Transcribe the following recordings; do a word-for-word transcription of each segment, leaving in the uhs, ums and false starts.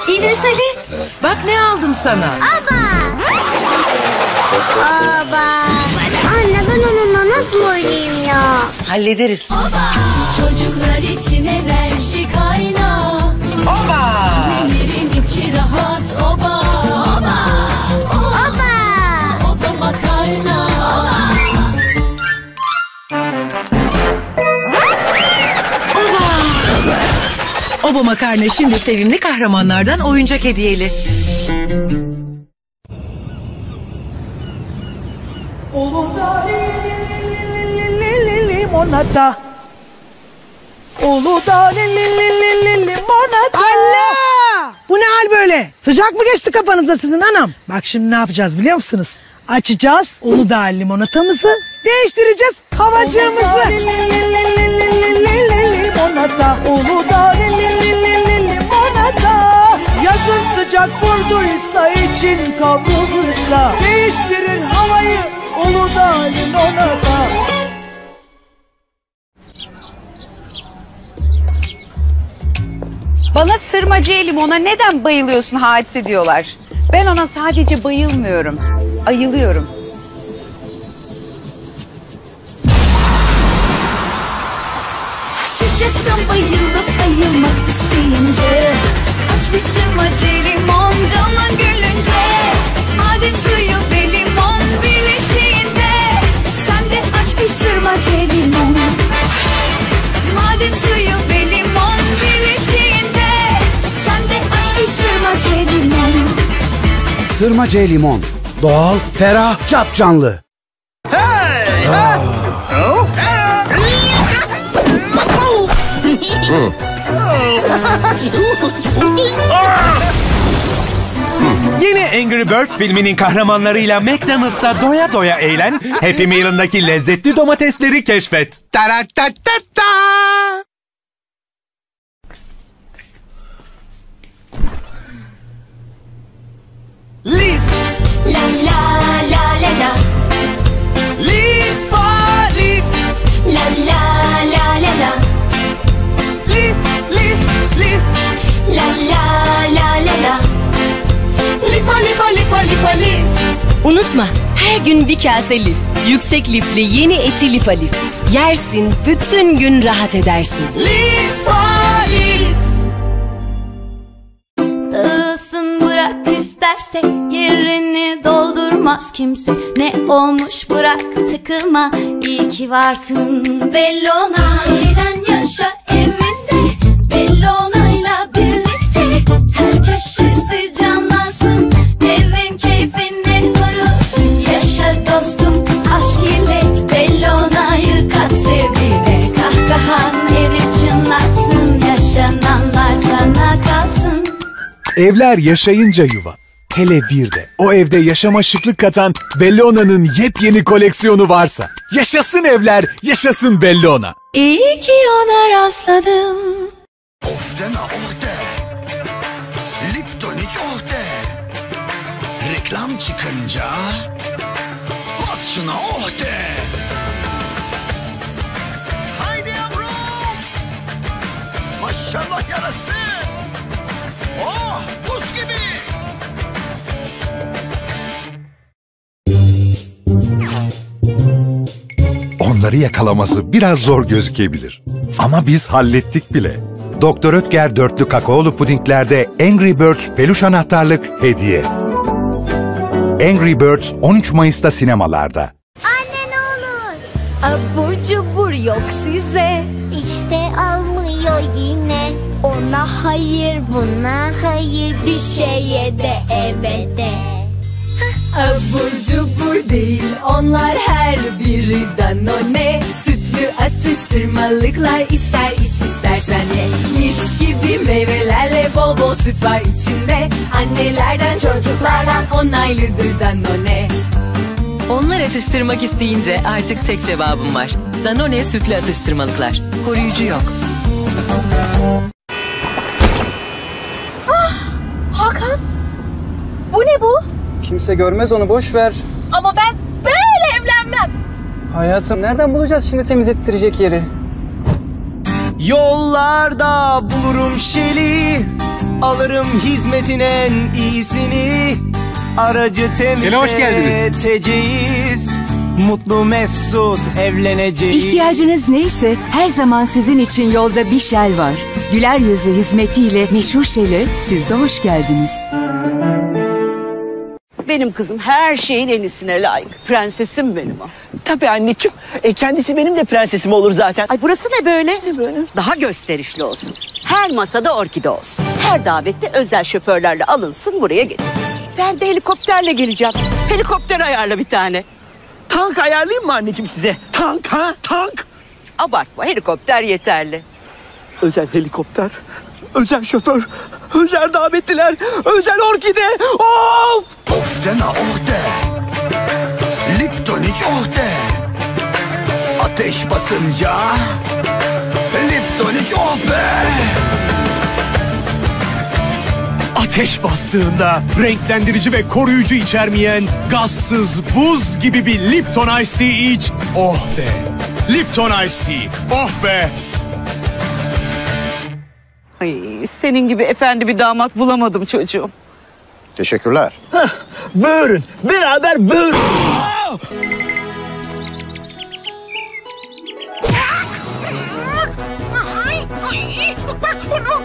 İdris Ali, bak ne aldım sana. Aba! Aba! Anne ben onunla nasıl oynayayım ya? Hallederiz. Oba! Çocuklar için enerji kaynağı. Oba! Annelerin içi rahat. Oba! Oba! Oba! Oba makarna. Oba makarna şimdi sevimli kahramanlardan oyuncak hediyeli. Uludağ limonata. Uludağ limonata. Allah! Bu ne hal böyle? Sıcak mı geçti kafanıza sizin anam? Bak şimdi ne yapacağız biliyor musunuz? Açacağız Uludağ limonatamızı, değiştireceğiz havacığımızı. Limonata. Uludağ limonata. Yazın sıcak vurduysa, için kavrulduysa, değiştirir havayı Uludağ limonata. Bana sırmacıya limona neden bayılıyorsun Hadise diyorlar. Ben ona sadece bayılmıyorum, ayılıyorum. Sıcaktan bayılıp ayılmak isteyince, aç bir sırmacı limon canlan gülünce. Adet suyu ve limon birleştiğinde, sen de aç bir sırmacı limon. Adet suyu ve limon birleştiğinde, sen de aç bir sırmacı limon. Sırmacı limon. Doğal, ferah, capcanlı. Hey! Oh. Yeni Angry Birds filminin kahramanlarıyla McDonald's'ta doya doya eğlen, Happy Meal'ındaki lezzetli domatesleri keşfet. Taratatata! Lif! La la la la la. Lifa lif! La la la la la. Lif, lif, lif! La la la la la. Lifa, lifa, lifa, lifa, lif! Unutma, her gün bir kase lif. Yüksek lifli yeni eti Lifa Lif. Yersin, bütün gün rahat edersin. Lifa lif! Dağılsın bırak isterse, yerini doldurmaz kimse. Ne olmuş bırak tıkılma, iyi ki varsın Bellona. Eğlen yaşa evinde, Bellona'yla birlikte. Her köşesi canlansın, evin keyfine varılsın. Yaşa dostum aşk ile, Bellona'yı kat sevgine. Kahkahan evi çınlatsın, yaşananlar sana kalsın. Evler yaşayınca yuva. Hele bir de o evde yaşama şıklık katan Bellona'nın yepyeni koleksiyonu varsa. Yaşasın evler, yaşasın Bellona. İyi ki ona rastladım. Of deme oh de. Lipton hiç oh de. Reklam çıkınca bas şuna oh de. Haydi yavrum. Maşallah yarası. Oh buz gibi. Onları yakalaması biraz zor gözükebilir. Ama biz hallettik bile. Doktor Oetker dörtlü kakaolu pudinglerde Angry Birds peluş anahtarlık hediye. Angry Birds on üç Mayıs'ta sinemalarda. Anne ne olur. Abur cubur yok size. İşte almıyor yine. Ona hayır, buna hayır, bir şeye de evet de. Abur cubur değil onlar her biri Danone. Sütlü atıştırmalıklar, ister iç istersen ye. Mis gibi meyvelerle bol bol süt var içinde. Annelerden çocuklardan onaylıdır Danone. Onlar atıştırmak isteyince artık tek cevabım var. Danone sütlü atıştırmalıklar. Koruyucu yok. Ah, Hakan, bu ne bu? Kimse görmez onu, boş ver. Ama ben böyle evlenmem. Hayatım, nereden bulacağız şimdi temizlettirecek yeri? Yollarda bulurum Şeli, Alırım hizmetin en iyisini. Aracı Şöyle hoş geldiniz. temizleteceğiz. Mutlu mesut evleneceğiz. İhtiyacınız neyse her zaman sizin için yolda bir Shell var. Güler yüzü hizmetiyle meşhur Shell'e siz de hoş geldiniz. Benim kızım her şeyin en iyisine layık. Prensesim benim o. Tabii anneciğim. E, kendisi benim de prensesim olur zaten. Ay burası ne böyle? Ne böyle? Daha gösterişli olsun. Her masada orkide olsun. Her davette özel şoförlerle alınsın, buraya getirilsin. Ben de helikopterle geleceğim. Helikopter ayarla bir tane. Tank ayarlayayım mı anneciğim size? Tank ha? Tank. Abartma, helikopter yeterli. Özel helikopter, özel şoför, özel davetliler, özel orkide. Of! Of deme oh de. Lipton iç oh de. Ateş basınca Lipton iç oh be. Ateş bastığında renklendirici ve koruyucu içermeyen gazsız buz gibi bir Lipton Ice Tea iç. Oh be. Lipton Ice Tea. Oh be. Ay, senin gibi efendi bir damat bulamadım çocuğum. Teşekkürler. Heh, buyurun, beraber buyurun. Bak bunu.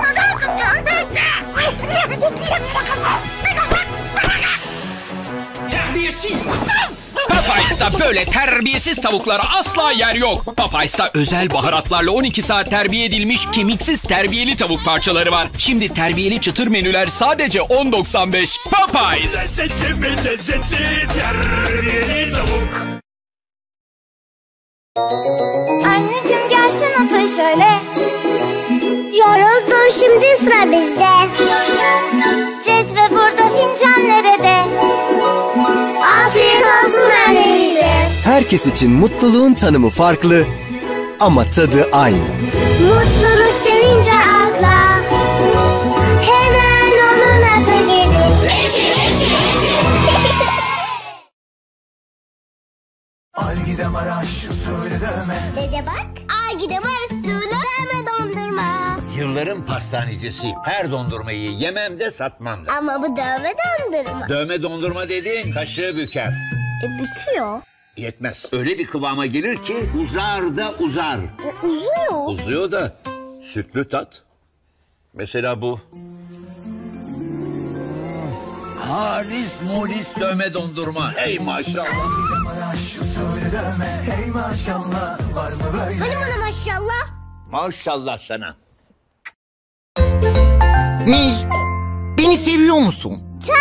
Terbiyesiz. Popeyes'ta böyle terbiyesiz tavuklara asla yer yok. Popeyes'ta özel baharatlarla on iki saat terbiye edilmiş kemiksiz terbiyeli tavuk parçaları var. Şimdi terbiyeli çıtır menüler sadece on doksan beş. Popeyes. Lezzetli mi lezzetli terbiyeli tavuk. Anneciğim gelsin otur şöyle. Yoruldun şimdi sıra bizde. Cezve burada, fincan nerede? Afiyet olsun annemize. Herkes için mutluluğun tanımı farklı ama tadı aynı. Mutluluk denince akla hemen onun adı gelir. Al gidem araş usulü dövme. Dede bak, al gidem araş usulü dövme dondurma. Yılların pastanecisiyim. Her dondurmayı yemem de satmam da. Ama bu dövme dondurma. Dövme dondurma dediğin kaşığı büker. E büküyor. Yetmez. Öyle bir kıvama gelir ki uzar da uzar. E, uzuyor. Uzuyor da sütlü tat. Mesela bu. Halis mulis dövme dondurma. Hey maşallah. Hey maşallah. Var mı böyle? Hani bana maşallah? Maşallah sana. Nil, beni seviyor musun? Çok.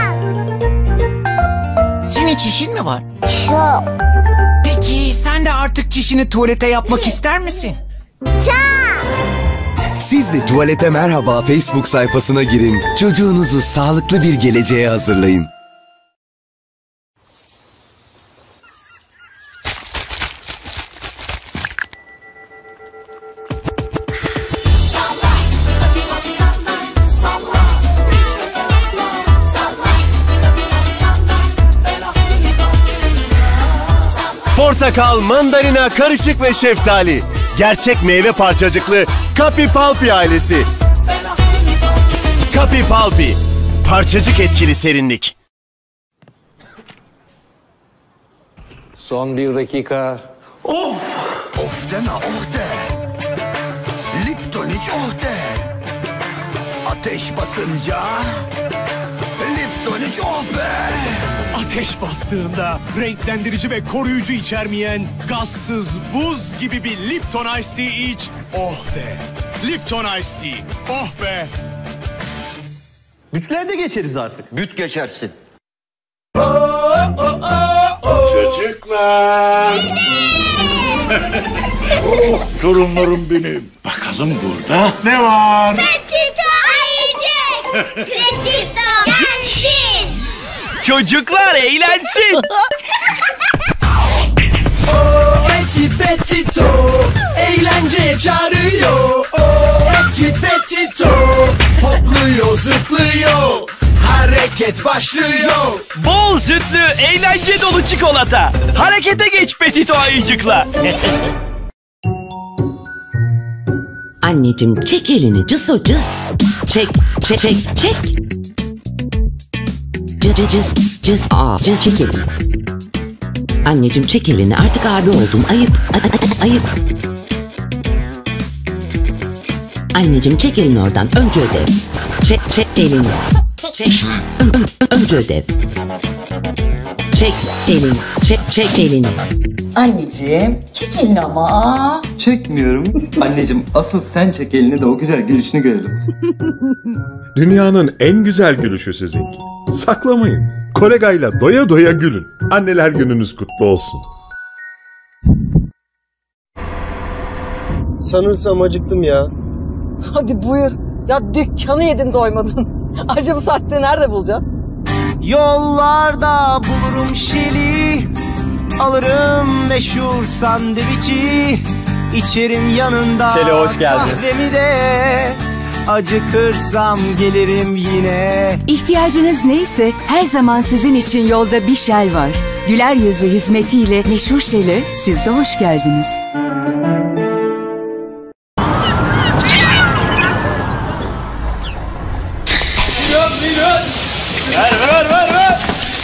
Senin çişin mi var? Çok. Peki sen de artık çişini tuvalete yapmak ister misin? Çok. Siz de Tuvalete Merhaba Facebook sayfasına girin. Çocuğunuzu sağlıklı bir geleceğe hazırlayın. Portakal, mandalina, karışık ve şeftali. Gerçek meyve parçacıklı Capi Palpi ailesi. Capi Palpi. Parçacık etkili serinlik. Son bir dakika. Of! Of deme oh de. Lipton iç oh de. Ateş basınca Lipton iç oh be. Ateş bastığında renklendirici ve koruyucu içermeyen gazsız buz gibi bir Lipton Ice Tea iç. Oh be. Lipton Ice Tea. Oh be. Bütlerde geçeriz artık. Büt geçersin. Çocuklar. Oh torunlarım benim. Bakalım burada ne var? Petito yiyecek. Petito gelsin. Çocuklar eğlensin. Oh eti petito eğlenceye çağırıyor. Oh eti petito hopluyor zıplıyor. Hareket başlıyor. Bol sütlü eğlence dolu çikolata. Harekete geç Petito ayıcıkla. Anneciğim çek elini cız o cız. Çek çek çek çek. Cız cız cız cız aa cız çek elini. Anneciğim çek elini artık abi oldum ayıp ayıp. Anneciğim çek elini oradan önce ödev. Çek çek elini. Çek önce ödev. Çek elini çek çek elini. Anneciğim çek elini ama. Çekmiyorum. Anneciğim asıl sen çek elini de o güzel gülüşünü görelim. Dünyanın en güzel gülüşü sizinki. Saklamayın. Korega'yla doya doya gülün. Anneler gününüz kutlu olsun. Sanırsam acıktım ya. Hadi buyur. Ya dükkanı yedin doymadın. Acaba bu saatte nerede bulacağız? Yollarda bulurum Şeli, alırım meşhur sandviçi, içerim yanında Şeli, hoş geldiniz. kahvemi de, acıkırsam gelirim yine. İhtiyacınız neyse her zaman sizin için yolda bir Shell var. Güler yüzü hizmetiyle meşhur Shell'e siz de hoş geldiniz. Ver ver ver ver.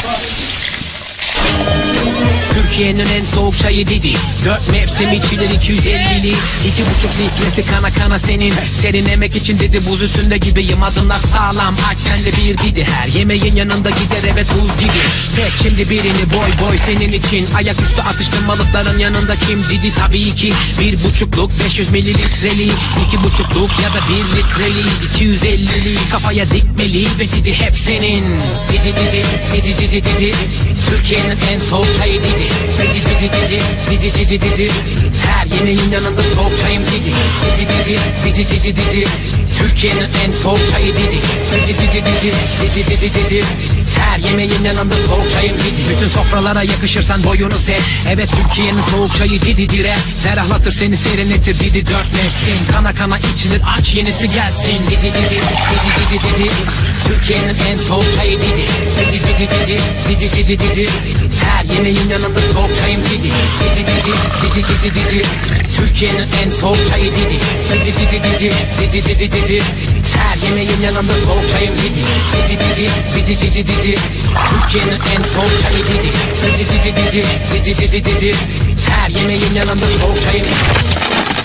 Türkiye'nin en soğuk çayı Didi. Dört mevsim içilir iki yüz ellili. İki buçuk litresi kana kana senin. Serinlemek için dedi buz üstünde gibiyim. Adımlar sağlam aç sen de bir Didi. Her yemeğin yanında gider evet buz gibi. Tek şimdi birini boy boy senin için. Ayaküstü atıştırmalıkların yanında kim Didi tabii ki. Bir buçukluk beş yüz mililitreli. İki buçukluk ya da bir litreli. iki yüz ellili kafaya dikmeli. Ve Didi hep senin. Didi Didi Didi Didi Didi. Türkiye'nin en soğuk çayı Didi. Didi Didi Didi Didi Didi Didi. Her yemeğin yanında soğuk çayım Didi. Didi Didi Didi Didi Didi. Türkiye'nin en soğuk çayı Didi. Didi Didi Didi Didi Didi Didi. Her yemeğin yanında soğuk çayım Didi. Bütün sofralara yakışırsan boyunu sev. Evet Türkiye'nin soğuk çayı Didi'dir. Ferahlatır seni serinletir Didi dört mevsim. Kana kana içilir aç yenisi gelsin. Didi Didi Didi Didi Didi. Türkiye'nin en soğuk çayı Didi. Didi Didi Didi Didi Didi Didi. Her yemeğin yanında soğuk çayım Didi. Didi Didi Didi Didi Didi. Türkiye'nin en soğuk çayı Didi. Didi Didi Didi Didi Didi Didi. Her yemeğin yanında soğuk çayım Didi. Didi Didi Didi Didi Didi. Türkiye'nin en soğuk çayı Didi. Didi Didi Didi Didi Didi Didi. Her yemeğin yanında soğuk çayım Didi.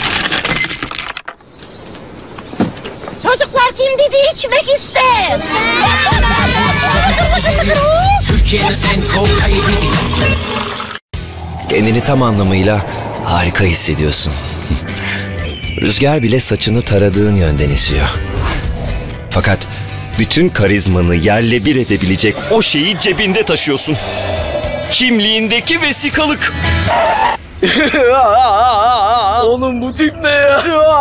Çocuklar kim Didi içmek ister? Türkiye'nin en soğuk çayı Didi. Kendini tam anlamıyla harika hissediyorsun. Rüzgar bile saçını taradığın yönden esiyor. Fakat bütün karizmanı yerle bir edebilecek o şeyi cebinde taşıyorsun. Kimliğindeki vesikalık. Oğlum bu tip ne ya?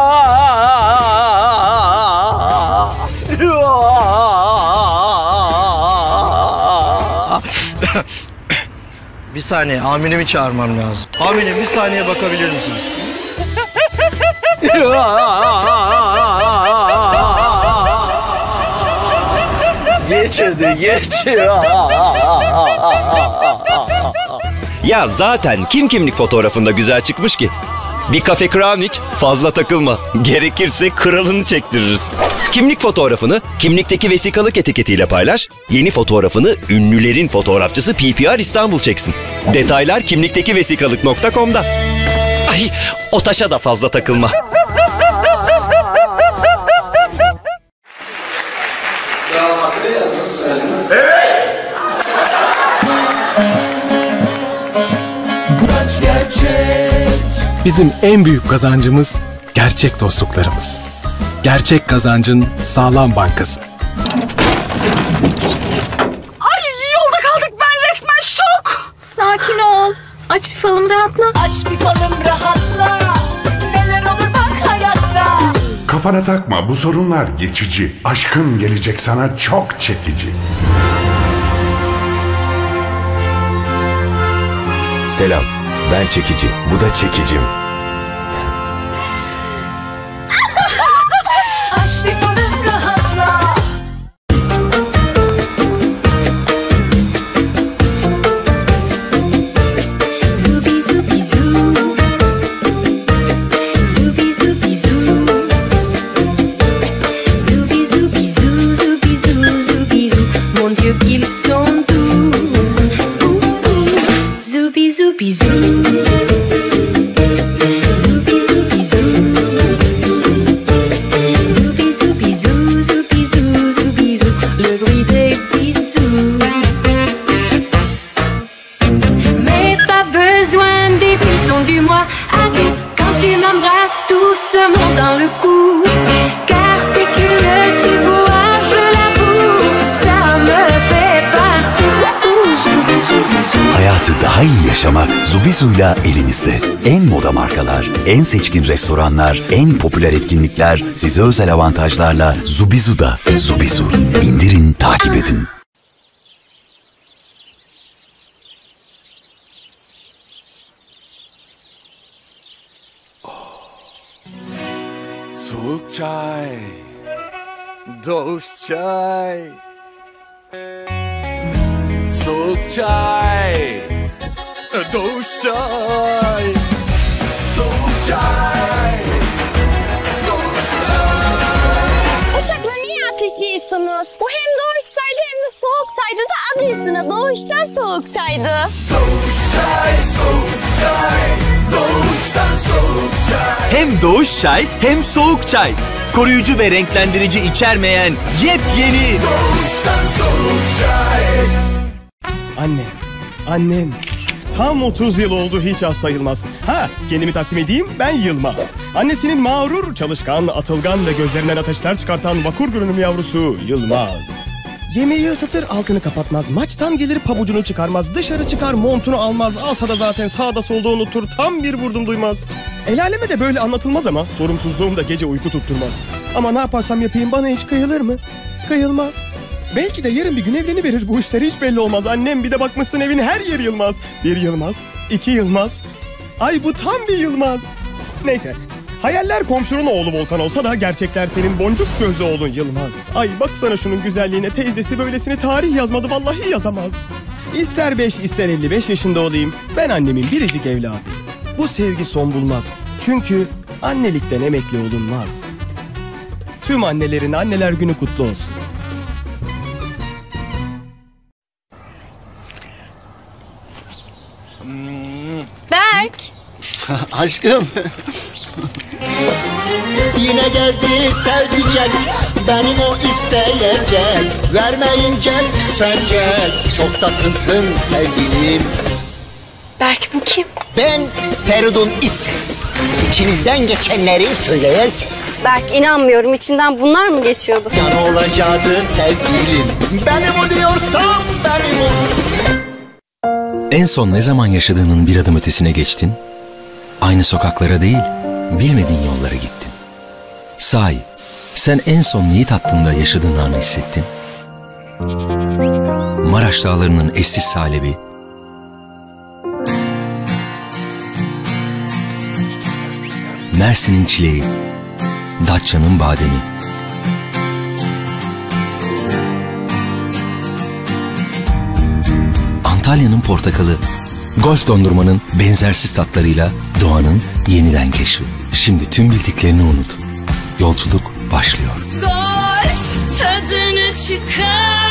Bir saniye amirimi çağırmam lazım. Amirim bir saniye bakabilir misiniz? Geç hadi geç. Ya zaten kim kimlik fotoğrafında güzel çıkmış ki? Bir kafe crown iç, fazla takılma. Gerekirse kralını çektiririz. Kimlik fotoğrafını kimlikteki vesikalık etiketiyle paylaş. Yeni fotoğrafını ünlülerin fotoğrafçısı P P R İstanbul çeksin. Detaylar kimlikteki vesikalık nokta com'da. Ay, o taşa da fazla takılma. Bizim en büyük kazancımız gerçek dostluklarımız. Gerçek kazancın sağlam bankası. Ay yolda kaldık, ben resmen şok. Sakin ol. Aç bir falım rahatla. Aç bir falım rahatla. Neler olur bak hayatta. Kafana takma, bu sorunlar geçici. Aşkın gelecek sana çok çekici. Selam, ben çekici, bu da çekicim. Aç bir falım rahatla. Zubi zubi zoo. Zubi zubi zoo. Daha iyi yaşamak Zubizu'yla elinizde. En moda markalar, en seçkin restoranlar, en popüler etkinlikler, size özel avantajlarla Zubizu'da. Zubizu. İndirin, takip edin. Soğuk çay, doğuş çay. Soğuk çay, doğuş çay. Soğuk çay, doğuş çay. Uşaklar niye atışıyorsunuz? Bu hem doğuş çaydı hem de soğuk çaydı da adı üstüne doğuştan soğuk çaydı. Doğuş çay, soğuk çay. Doğuştan soğuk çay. Hem doğuş çay hem soğuk çay. Koruyucu ve renklendirici içermeyen yepyeni Doğuştan soğuk çay. Anne, annem. Tam otuz yıl oldu, hiç az sayılmaz. Ha, kendimi takdim edeyim, ben Yılmaz. Annesinin mağrur, çalışkan, atılgan ve gözlerinden ateşler çıkartan vakur görünüm yavrusu Yılmaz. Yemeği ısıtır, altını kapatmaz. Maçtan gelir, pabucunu çıkarmaz. Dışarı çıkar, montunu almaz. Alsa da zaten sağda solda unutur. Tam bir vurdum duymaz. El aleme de böyle anlatılmaz ama sorumsuzluğum da gece uyku tutturmaz. Ama ne yaparsam yapayım bana hiç kıyılır mı? Kıyılmaz. Belki de yarın bir gün evleniverir, bu işler hiç belli olmaz. Annem bir de bakmışsın evin her yeri Yılmaz. Bir Yılmaz, iki Yılmaz. Ay bu tam bir Yılmaz. Neyse. Hayaller komşunun oğlu Volkan olsa da gerçekler senin boncuk gözlü oğlun Yılmaz. Ay baksana şunun güzelliğine, teyzesi böylesini tarih yazmadı, vallahi yazamaz. İster beş ister elli beş yaşında olayım, ben annemin biricik evladıyım. Bu sevgi son bulmaz. Çünkü annelikten emekli olunmaz. Tüm annelerin anneler günü kutlu olsun. Berk. Aşkım. Yine geldi sevdicek, benim o isteyecek. Vermeyince sence çok da tıntın sevgilim. Berk bu kim? Ben Feridun iç ses. İçinizden geçenleri söyleyen ses. Berk inanmıyorum, içinden bunlar mı geçiyordu? Ya ne olacaktı sevgilim? Benim o diyorsam benim o. En son ne zaman yaşadığının bir adım ötesine geçtin? Aynı sokaklara değil, bilmediğin yollara gittin. Sahi, sen en son neyi tattığında yaşadığın anı hissettin? Maraş dağlarının eşsiz salebi, Mersin'in çileği, Datça'nın bademi, Antalya'nın portakalı, Golf dondurmanın benzersiz tatlarıyla doğanın yeniden keşfi. Şimdi tüm bildiklerini unut. Yolculuk başlıyor. Golf tadını çıkar.